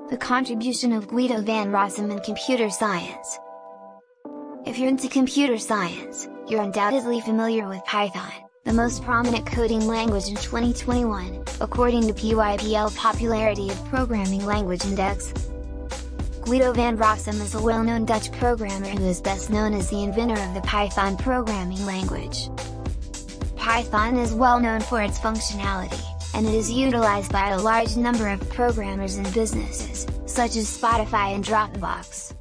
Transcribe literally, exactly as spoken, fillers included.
The contribution of Guido van Rossum in computer science. If you're into computer science, you're undoubtedly familiar with Python, the most prominent coding language in twenty twenty-one, according to P Y B L Popularity of Programming Language Index. Guido van Rossum is a well-known Dutch programmer who is best known as the inventor of the Python programming language. Python is well known for its functionality, and it is utilized by a large number of programmers and businesses, such as Spotify and Dropbox.